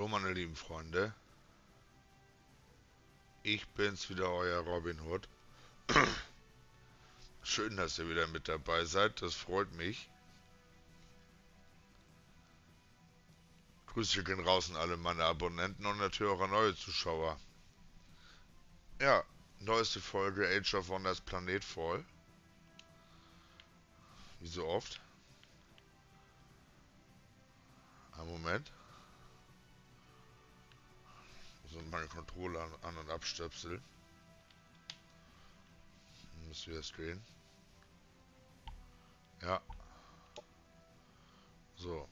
Hallo meine lieben Freunde, ich bin's wieder, euer Robin Hood. Schön, dass ihr wieder mit dabei seid, das freut mich. Grüße gehen raus an alle meine Abonnenten und natürlich auch an neue Zuschauer. Ja, neueste Folge Age of Wonders Planetfall. Wie so oft. Einen Moment. So meine Controller an und abstöpseln. Dann müsste jetzt gehen. Ja, so.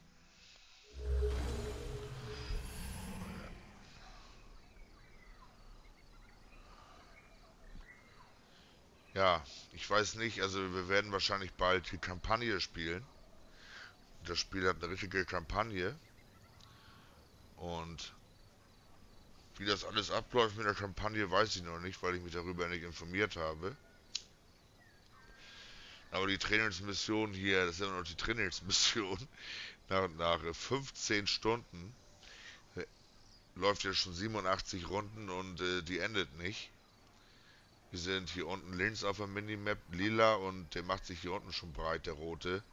Ja, ich weiß nicht, also wir werden wahrscheinlich bald die Kampagne spielen. Das Spiel hat eine richtige Kampagne. Und wie das alles abläuft mit der Kampagne, weiß ich noch nicht, weil ich mich darüber nicht informiert habe. Aber die Trainingsmission hier, das ist immer noch die Trainingsmission, nach 15 Stunden läuft ja schon 87 Runden und die endet nicht. Wir sind hier unten links auf der Minimap, lila, und der macht sich hier unten schon breit, der rote.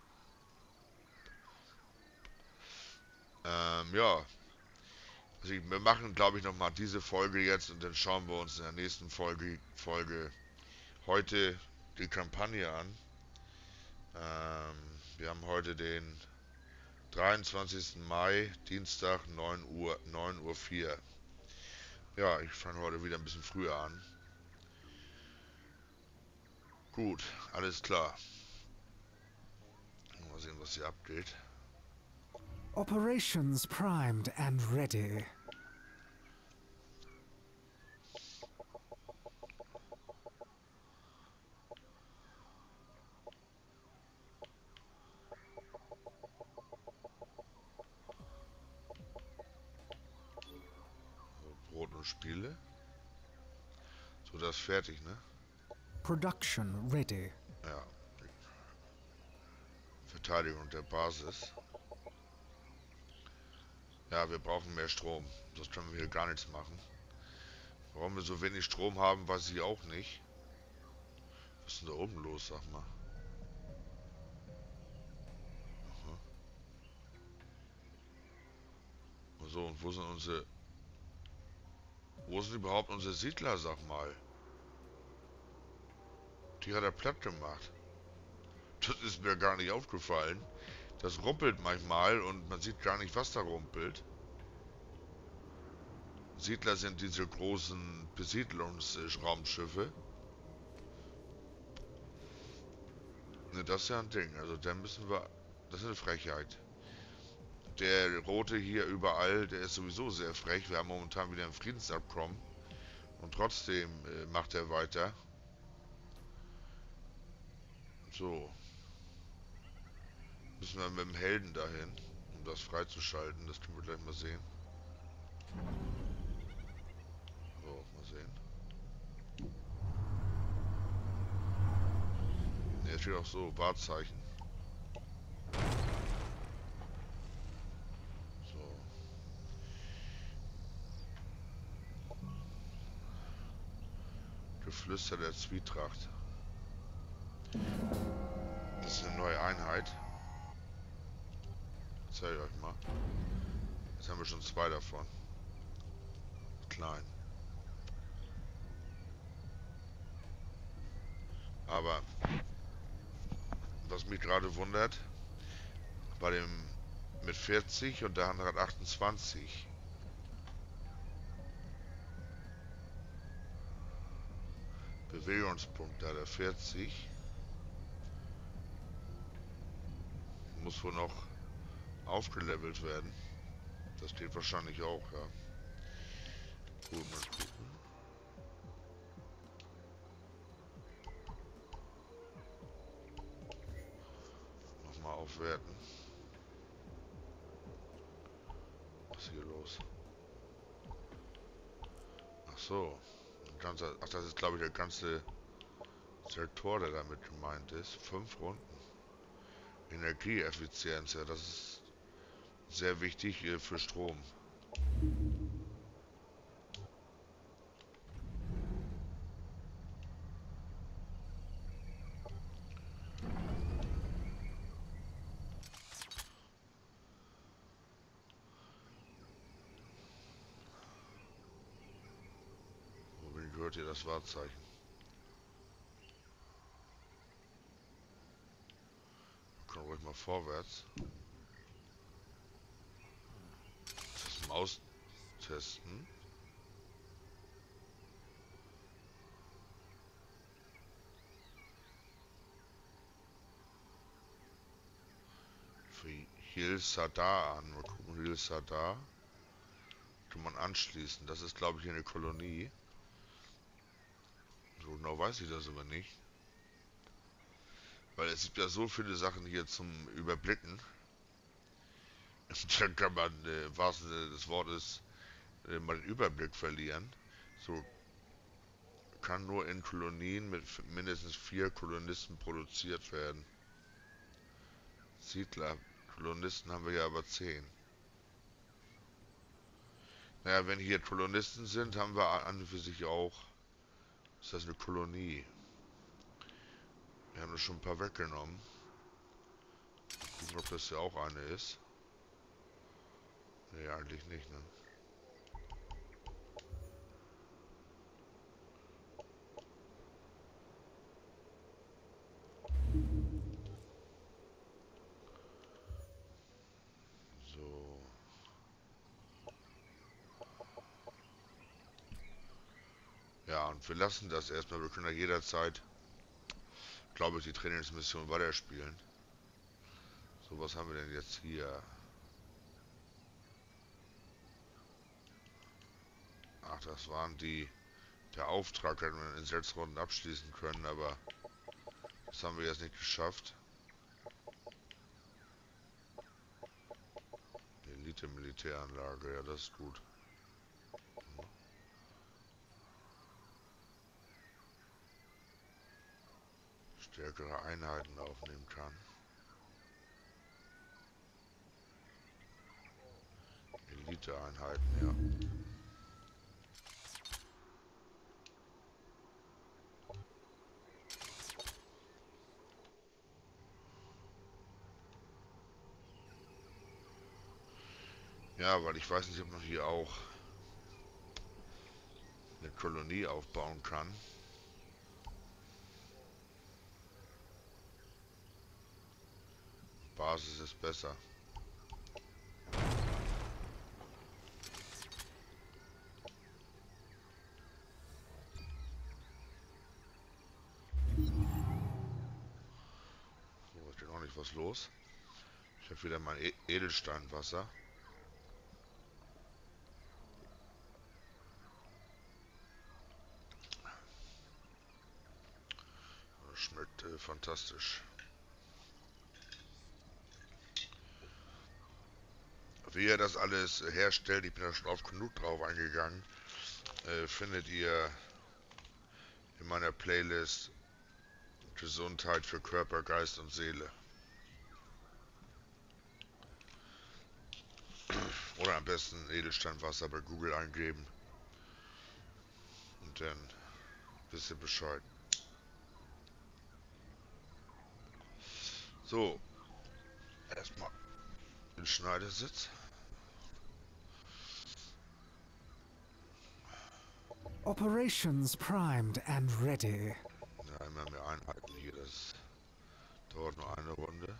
Ja, also wir machen, glaube ich, nochmal diese Folge jetzt und dann schauen wir uns in der nächsten Folge heute die Kampagne an. Wir haben heute den 23. Mai, Dienstag, 9 Uhr 4. Ja, ich fange heute wieder ein bisschen früher an. Gut, alles klar. Mal sehen, was hier abgeht. Operations primed and ready. So, Brot und Spiele. So, das ist fertig, ne? Production ready. Ja. Verteidigung der Basis. Ja, wir brauchen mehr Strom. Sonst können wir hier gar nichts machen. Warum wir so wenig Strom haben, weiß ich auch nicht. Was ist denn da oben los, sag mal? Aha. So, und wo sind unsere... Wo sind überhaupt unsere Siedler, sag mal? Die hat er platt gemacht. Das ist mir gar nicht aufgefallen. Das rumpelt manchmal und man sieht gar nicht, was da rumpelt. Siedler sind diese großen Besiedlungsraumschiffe. Ne, das ist ja ein Ding. Also da müssen wir... Das ist eine Frechheit. Der Rote hier überall, der ist sowieso sehr frech. Wir haben momentan wieder ein Friedensabkommen. Und trotzdem macht er weiter. So. Müssen wir mit dem Helden dahin, um das freizuschalten. Das können wir gleich mal sehen. So, mal sehen. Ne, steht auch so, Wahrzeichen. So. Geflüster der Zwietracht. Das ist eine neue Einheit. Zeige ich euch mal. Jetzt haben wir schon zwei davon. Klein. Aber was mich gerade wundert, bei dem mit 40 und der andere hat 28. Bewegungspunkte hat er 40. Muss wohl noch aufgelevelt werden. Das geht wahrscheinlich auch, ja. Gut, mal gucken. Nochmal aufwerten. Was ist hier los? Ach so. Ach, das ist, glaube ich, der ganze Sektor, der damit gemeint ist. 5 Runden. Energieeffizienz, ja, das ist sehr wichtig für Strom. Wohin gehört hier das Wahrzeichen? Wir können ruhig mal vorwärts. Das Maus testen. Für Hil Sadar an. Mal gucken, Hil Sadar. Kann man anschließen. Das ist, glaube ich, hier eine Kolonie. So genau weiß ich das aber nicht. Weil es gibt ja so viele Sachen hier zum Überblicken. Dann kann man, im wahrsten Sinne des Wortes, mal den Überblick verlieren. So kann nur in Kolonien mit mindestens 4 Kolonisten produziert werden. Siedler, Kolonisten haben wir ja aber 10. Naja, wenn hier Kolonisten sind, haben wir an und für sich auch. Ist das eine Kolonie? Wir haben da schon ein paar weggenommen. Gucken, ob das ja auch eine ist. Nee, eigentlich nicht, ne? So. Ja, und wir lassen das erstmal. Wir können ja jederzeit, glaube ich, die Trainingsmission weiterspielen. So, was haben wir denn jetzt hier? Ach, das waren der Auftrag, hätten wir in 6 Runden abschließen können, aber das haben wir jetzt nicht geschafft. Elite-Militäranlage, ja, das ist gut. Stärkere Einheiten aufnehmen kann. Elite-Einheiten, ja. Ja, weil ich weiß nicht, ob man hier auch eine Kolonie aufbauen kann. Basis ist besser. So, ist denn auch nicht was los? Ich habe wieder mein Edelsteinwasser. Das schmeckt fantastisch. Wie ihr das alles herstellt, ich bin da schon oft genug drauf eingegangen, findet ihr in meiner Playlist Gesundheit für Körper, Geist und Seele. Oder am besten Edelsteinwasser bei Google eingeben. Und dann wisst ihr Bescheid. So, erstmal den Schneidersitz. Operations primed and ready. Ja, immer mehr Einheiten hier, das dauert nur eine Runde.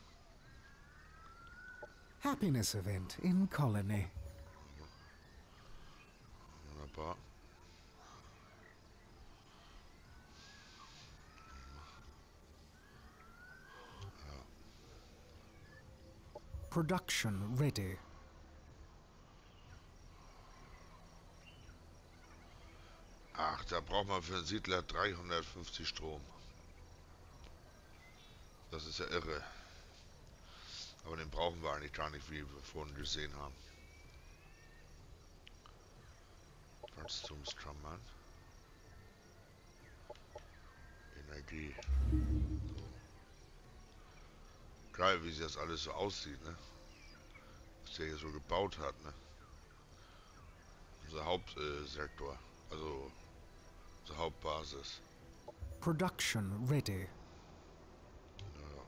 Happiness event in colony. Wunderbar. Production ready. Ach, da braucht man für einen Siedler 350 Strom. Das ist ja irre. Aber den brauchen wir eigentlich gar nicht, wie wir vorhin gesehen haben. Wachstumskammern. Energie. So. Geil, wie sich das alles so aussieht, ne? Was der hier so gebaut hat, ne? unser Hauptsektor. Also unsere Hauptbasis. Production ready. Ja.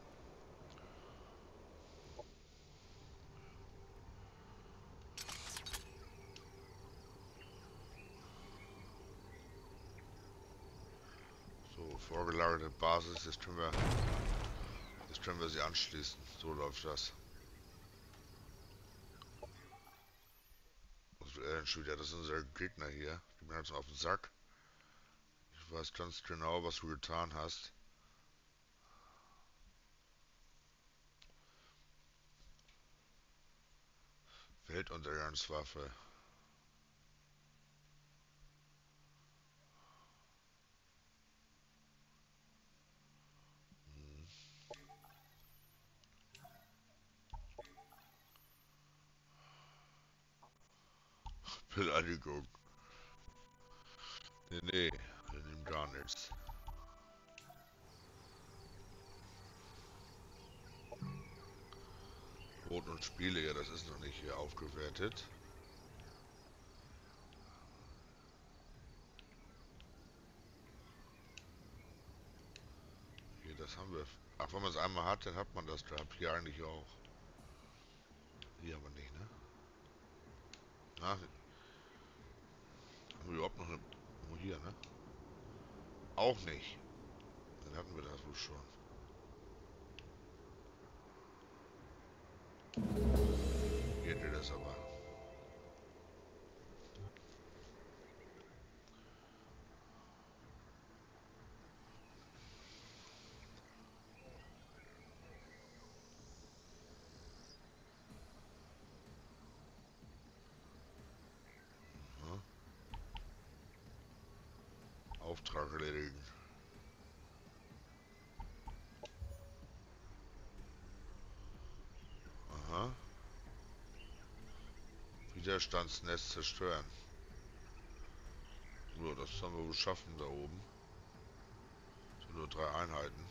So, vorgelagerte Basis, jetzt können wir sie anschließen. So läuft das. Was will er denn schon wieder? Das sind unsere Gegner hier. Die mir jetzt auf den Sack. Ich weiß ganz genau, was du getan hast. Weltuntergangswaffe. Beleidigung. Nee, wir nehmen gar nichts. Brot und Spiele, ja, das ist noch nicht hier aufgewertet. Hier, das haben wir. Ach, wenn man es einmal hat, dann hat man das da. Hier eigentlich auch. Hier aber nicht, ne? Na, haben wir überhaupt noch eine. Oh, hier, ne? Auch nicht. Dann hatten wir das wohl schon. Hier hätte das aber. Ja. Auftrag erledigen. Aha. Widerstandsnetz zerstören. So, das haben wir wohl schaffen da oben. Sind nur 3 Einheiten.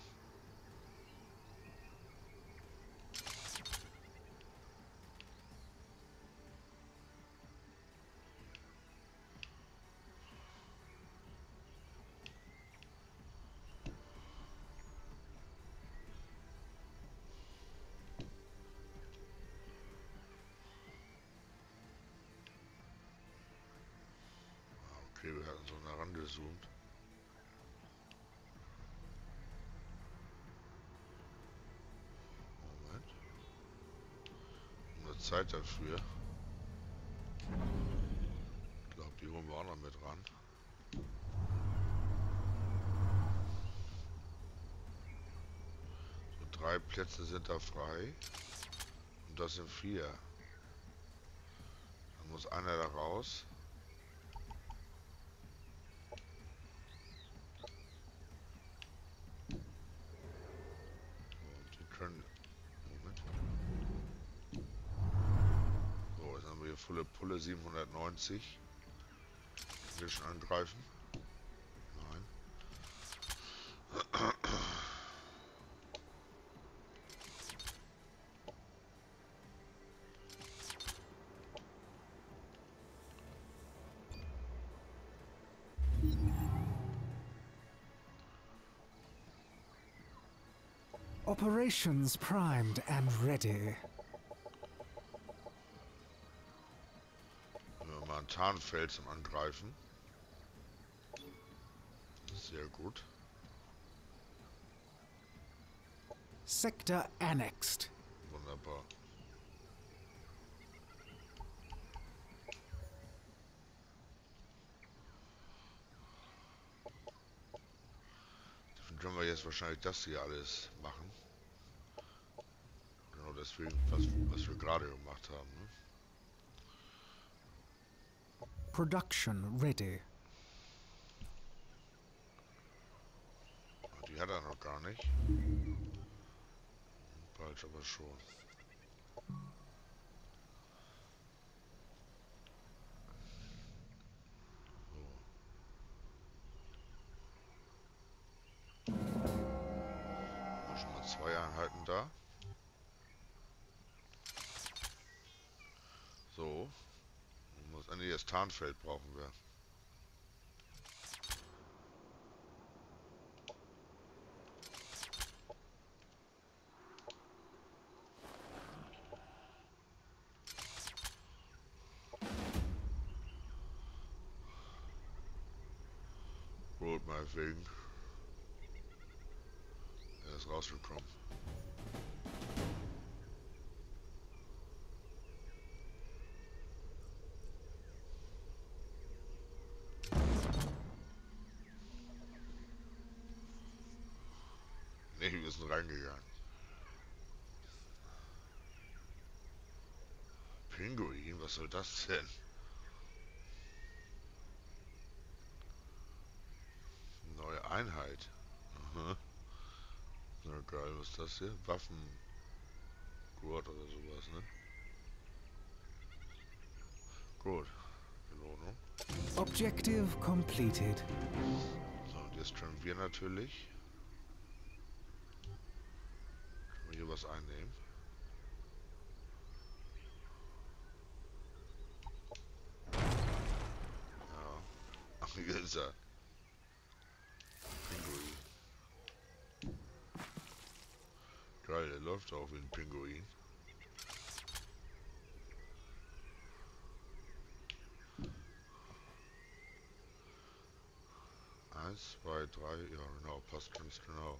Okay, wir hatten so nah rangezoomt. Moment. Nur Zeit dafür. Ich glaube, die holen wir auch noch mit ran. So, 3 Plätze sind da frei. Und das sind 4. Dann muss einer da raus. Und die können. Moment. So, jetzt haben wir hier volle Pulle 790. Können wir schon angreifen? Nein. Operations primed and ready. Nehmen wir mal ein Tarnfeld zum Angreifen. Sehr gut. Sector annexed. Wunderbar. Dann können wir jetzt wahrscheinlich das hier alles machen. Genau deswegen, was wir gerade gemacht haben. Ne? Production ready. Die hat er noch gar nicht. Bald aber schon. So. Schon mal 2 Einheiten da. So. Nummer Nee, das Tarnfeld brauchen wir. Gut, meinetwegen. Er ist rausgekommen. Nee, wir sind reingegangen. Pinguin, was soll das denn? Neue Einheit. Aha. Na geil, was ist das hier? Waffengurt oder sowas, ne? Gut. Belohnung. Objective completed. So, und jetzt können wir natürlich. Können wir hier was einnehmen? Ja. Ach, hier ist er. Pinguin. Geil, der läuft auch wie ein Pinguin. Eins, zwei, drei, ja genau, passt ganz genau.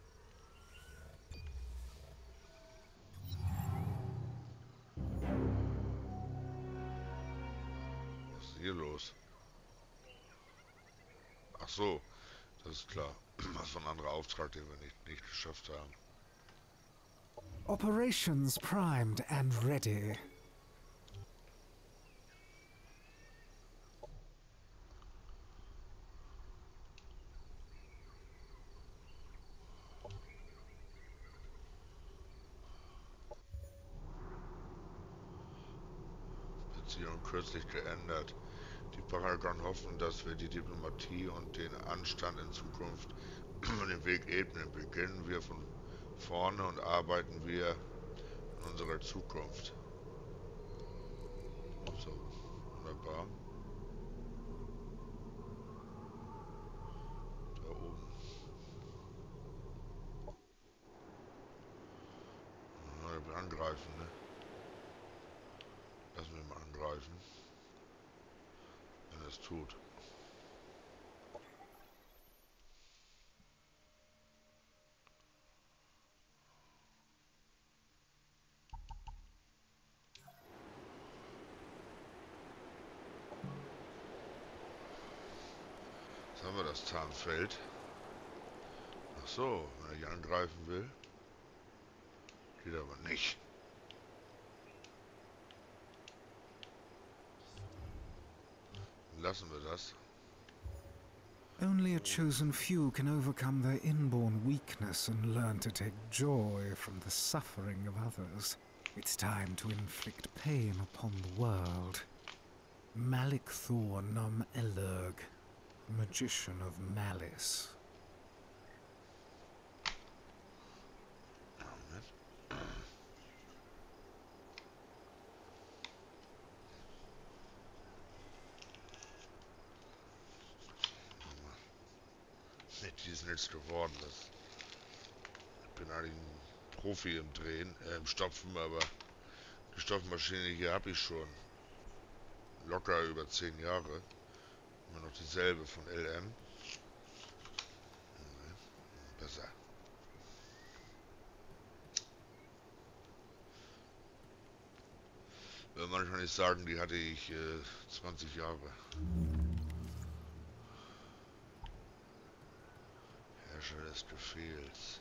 Was ist hier los? Ach so, das ist klar. Das war ein anderer Auftrag, den wir nicht geschafft haben. Operations primed and ready. Beziehung kürzlich geändert. Die Paragon hoffen, dass wir die Diplomatie und den Anstand in Zukunft den Weg ebnen. Beginnen wir von vorne und arbeiten wir in unserer Zukunft. So, wunderbar. Da oben. Ja, wir angreifen, ne? Lassen wir mal angreifen, wenn er es tut. Jetzt haben wir das Tarnfeld. Ach so, wenn er hier angreifen will. Geht aber nicht. Lassen wir das. Only a chosen few can overcome their inborn weakness and learn to take joy from the suffering of others. It's time to inflict pain upon the world. Malik Thor Num Elurg, magician of malice. Moment. Die ist nichts geworden. Ich bin eigentlich ein Profi im Drehen, im Stopfen, aber die Stoffmaschine hier habe ich schon locker über 10 Jahre. Immer noch dieselbe von LM. Besser. Will manchmal nicht sagen, die hatte ich 20 Jahre. Herrscher des Gefehls.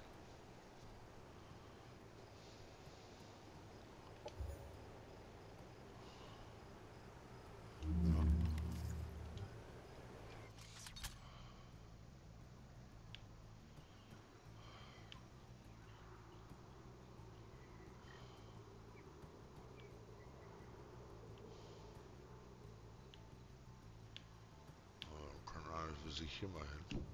Kann einer für sich hier mal hin.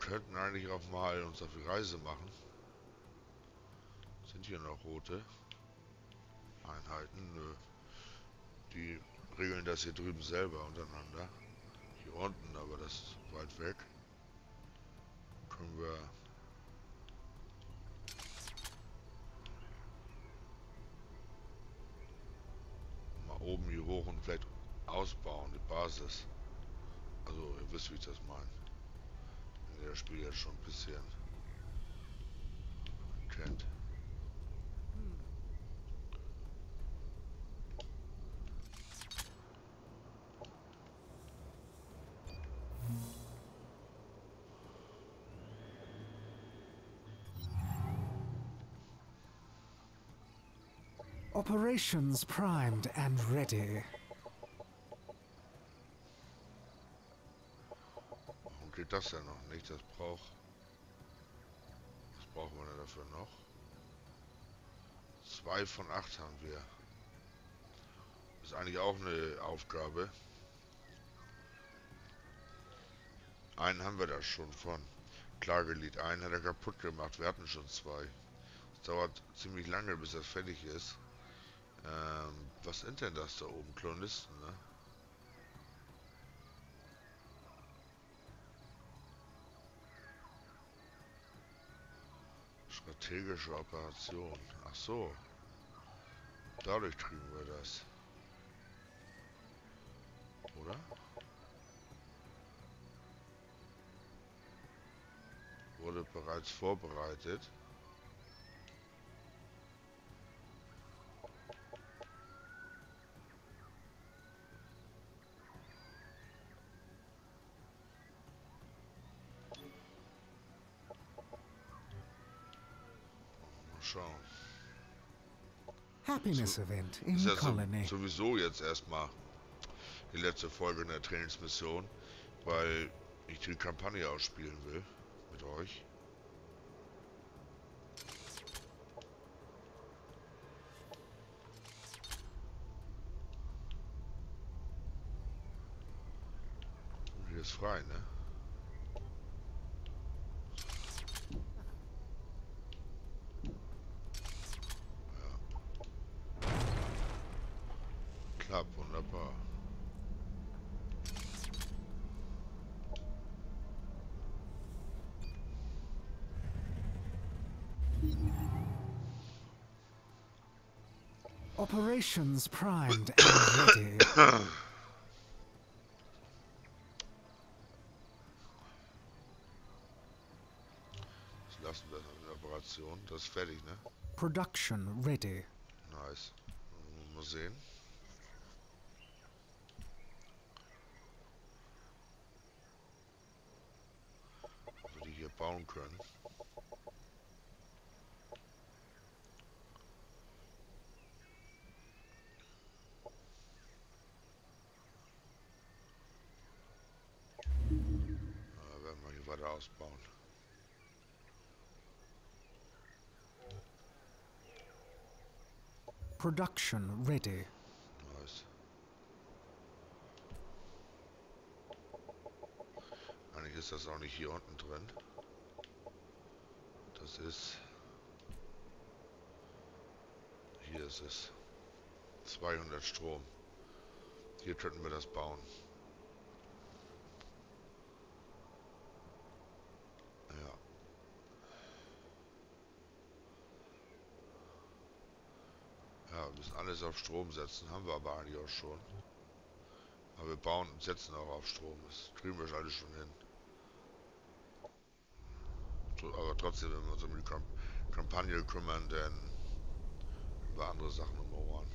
könnten eigentlich auch mal uns auf die Reise machen. Sind hier noch rote Einheiten? Nö. Die regeln das hier drüben selber untereinander. Hier unten, aber das ist weit weg. Können wir mal oben hier hoch und vielleicht ausbauen, die Basis. Also, ihr wisst, wie ich das meine. Wenn ihr das Spiel jetzt schon ein bisschen kennt. Operations primed and ready. Warum geht das denn noch nicht? Was brauchen wir denn dafür noch? 2 von 8 haben wir. Ist eigentlich auch eine Aufgabe. Einen haben wir da schon von. Klagelied. Einen hat er kaputt gemacht. Wir hatten schon 2. Es dauert ziemlich lange, bis das fertig ist. Was sind denn das da oben? Klonisten, ne? Strategische Operation. Ach so. Dadurch kriegen wir das. Oder? Wurde bereits vorbereitet. Mal schauen. Happiness event in Ist ja colony. sowieso jetzt erstmal die letzte Folge in der Trainingsmission, weil ich die Kampagne ausspielen will mit euch. Hier ist frei, ne? Ja. Klappt wunderbar. Operations primed and ready. Das lassen wir in der Operation. Das ist fertig, ne? Production ready. Nice. Mal sehen. Ob wir die hier bauen können. Werden wir hier weiter ausbauen. Production ready. Nice. Eigentlich ist das auch nicht hier unten drin. Das ist... Hier ist es. 200 Strom. Hier könnten wir das bauen. Ja. Ja, wir müssen alles auf Strom setzen. Haben wir aber eigentlich auch schon. Aber wir bauen und setzen auch auf Strom. Das kriegen wir alles schon hin. Aber trotzdem, wenn wir uns um die Kampagne kümmern, dann haben wir andere Sachen um Ohren.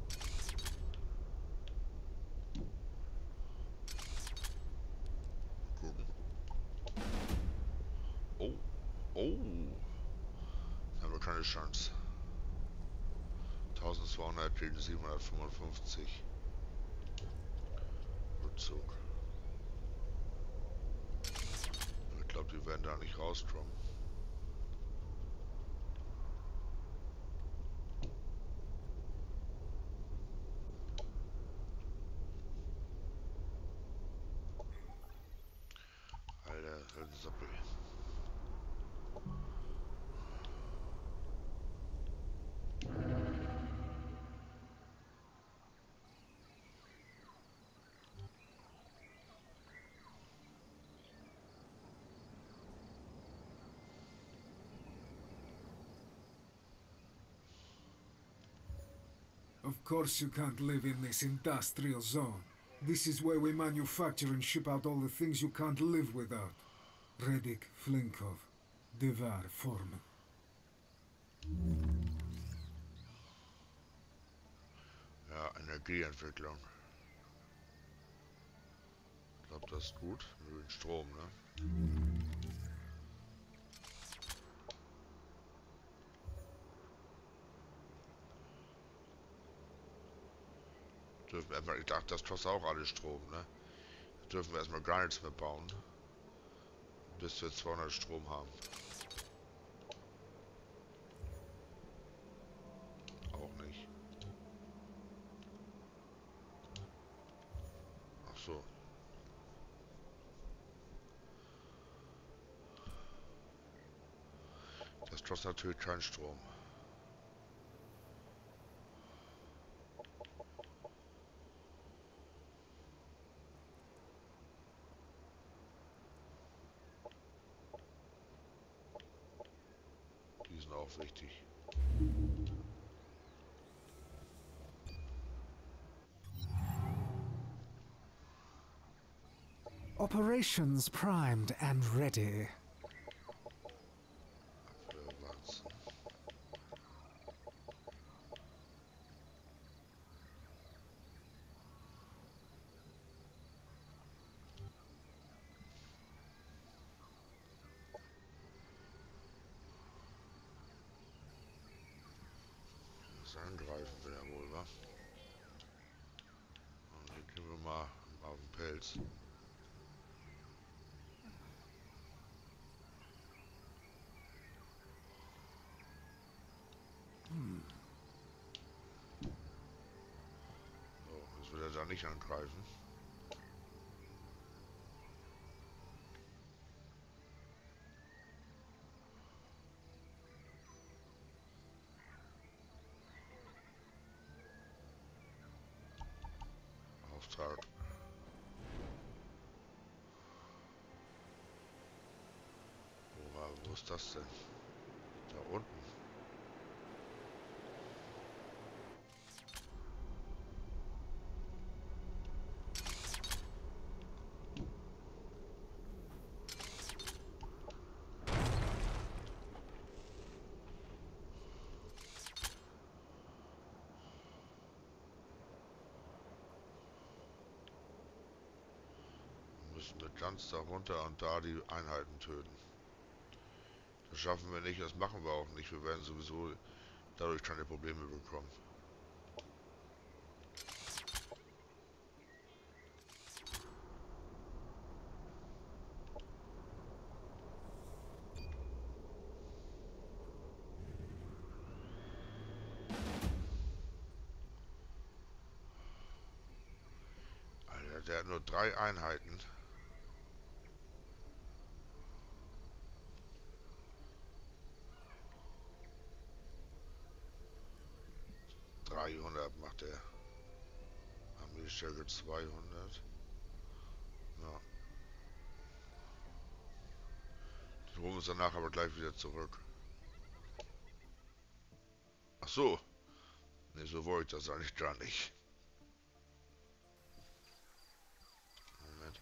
Gucken. Oh. Oh. Da haben wir keine Chance. 1200 gegen 755. Rückzug. Ich glaube, die werden da nicht rauskommen. Alter, alten Sappel. Of course you can't live in this industrial zone. This is where we manufacture and ship out all the things you can't live without. Redick, Flinkov, Devar, Foreman. Ja, Energieentwicklung. Ich glaube, das ist gut. Mit dem Strom, ne? Dürfen wir einfach, ich dachte, das kostet auch alles Strom, ne? Dürfen wir erstmal gar nichts mehr bauen. Bis wir 200 Strom haben. Auch nicht. Ach so. Das kostet natürlich keinen Strom. Die sind auch wichtig. Operations primed and ready. Wanzen. Das angreifen will er wohl, wa? Und hier gehen wir mal auf den Pelz. So, jetzt will er da nicht angreifen. Auftrag. Wo ist das denn? Da unten. Müssen wir ganz da runter und da die Einheiten töten. Das schaffen wir nicht, das machen wir auch nicht. Wir werden sowieso dadurch keine Probleme bekommen. Alter, der hat nur 3 Einheiten. 300 macht er. Armeestärke 200. Ja. Die holen uns danach aber gleich wieder zurück. Ach so. Ne, so wollte ich das eigentlich gar nicht. Moment.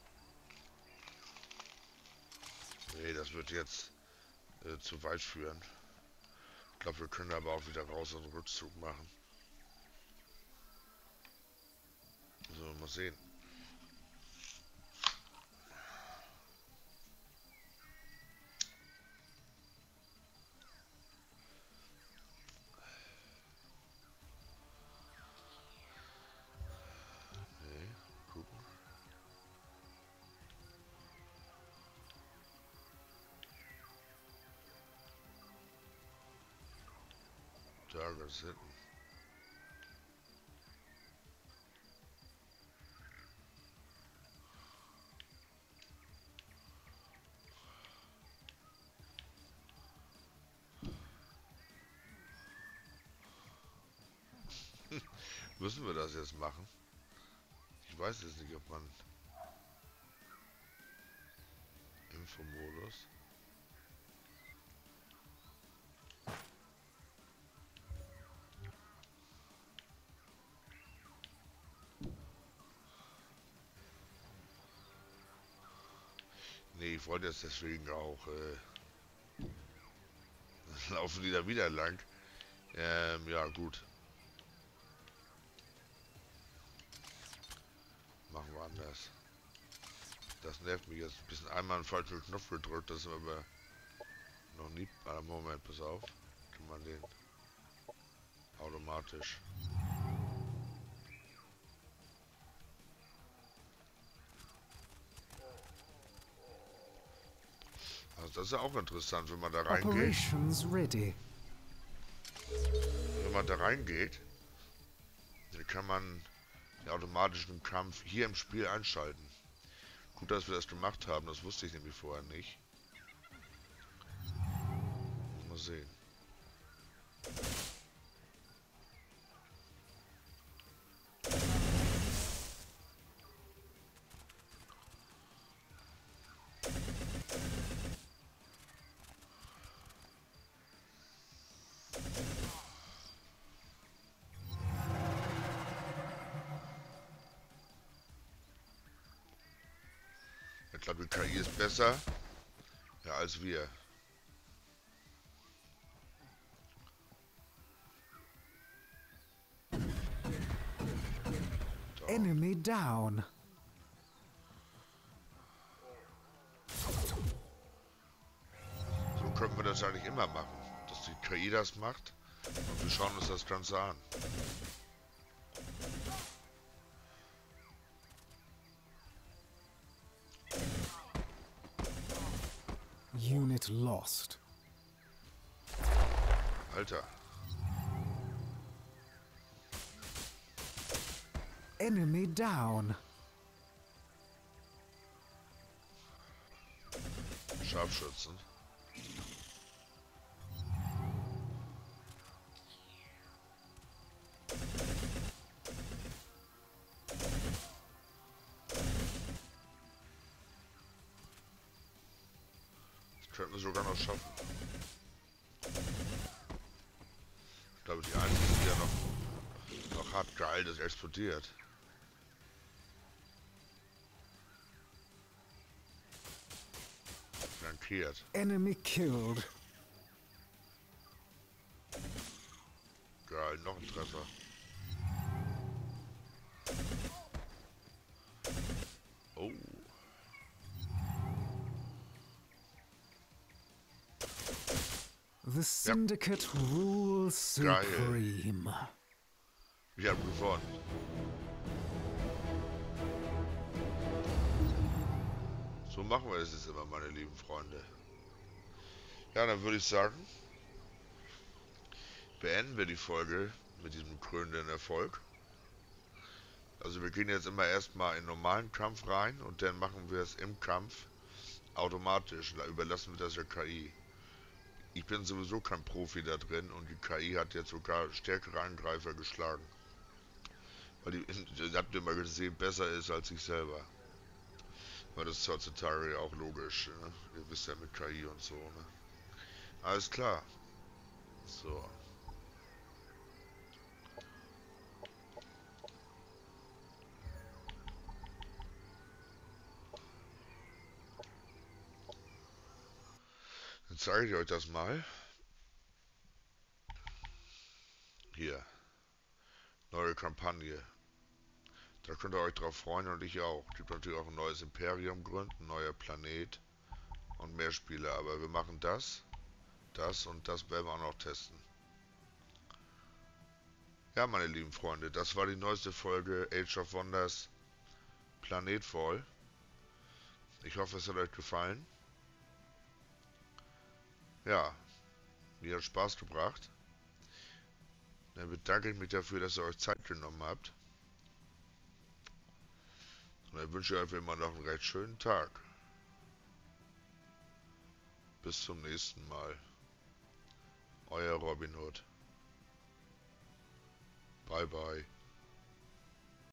Nee, das wird jetzt zu weit führen. Ich glaube, wir können aber auch wieder raus und einen Rückzug machen. So, mal sehen. Nee, gucken. Da ganz hinten. Müssen wir das jetzt machen? Ich weiß jetzt nicht, ob man... Infomodus... Nee, ich wollte jetzt deswegen auch... laufen die da wieder lang. Ja gut. Machen wir anders. Das nervt mich jetzt ein bisschen. Einmal einen falschen Knopf gedrückt, das ist aber noch nie... Moment, pass auf. Kann man den automatisch... Also das ist ja auch interessant, wenn man da reingeht. Operations ready. Wenn man da reingeht, dann kann man den automatischen Kampf hier im Spiel einschalten. Gut, dass wir das gemacht haben, das wusste ich nämlich vorher nicht. Mal sehen. Ich glaube, die KI ist besser, ja, als wir. So. Enemy down. So können wir das eigentlich immer machen, dass die KI das macht und wir schauen uns das Ganze an. Unit lost. Alter, Enemy down. Scharfschützen. Das könnten wir sogar noch schaffen. Ich glaube, die einzige, die ja noch hat, geil, das explodiert. Flankiert. Enemy killed. Geil, noch ein Treffer. Oh. The Syndicate rules Geil. supreme. Wir haben gewonnen. So machen wir es jetzt immer, meine lieben Freunde. Ja, dann würde ich sagen, beenden wir die Folge mit diesem krönenden Erfolg. Also wir gehen jetzt immer erstmal in normalen Kampf rein und dann machen wir es im Kampf automatisch. Da überlassen wir das der KI. Ich bin sowieso kein Profi da drin und die KI hat jetzt sogar stärkere Angreifer geschlagen. Weil die habt ihr mal gesehen, besser ist als ich selber. Aber das ist heutzutage ja auch logisch, ne? Ihr wisst ja mit KI und so, ne? Alles klar. So. Dann zeige ich euch das mal. Hier. Neue Kampagne. Da könnt ihr euch drauf freuen und ich auch. Gibt natürlich auch ein neues Imperium gründen, ein neuer Planet und mehr Spiele. Aber wir machen das und das werden wir auch noch testen. Ja, meine lieben Freunde, das war die neueste Folge Age of Wonders Planetfall. Ich hoffe, es hat euch gefallen. Ja, mir hat Spaß gebracht. Dann bedanke ich mich dafür, dass ihr euch Zeit genommen habt. Und dann wünsche ich euch immer noch einen recht schönen Tag. Bis zum nächsten Mal. Euer Robin Hood. Bye bye.